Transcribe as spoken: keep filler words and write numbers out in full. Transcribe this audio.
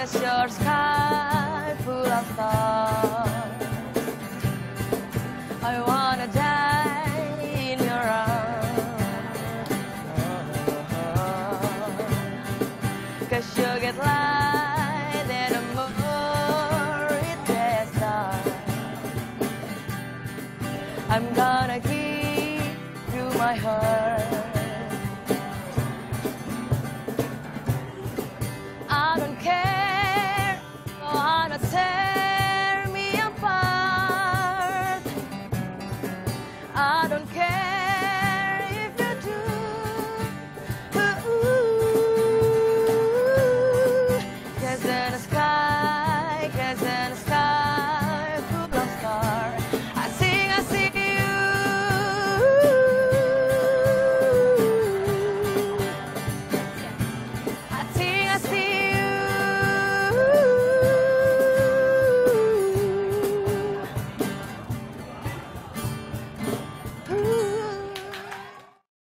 Cause your sky full of stars. I wanna die in your arms. Cause you get light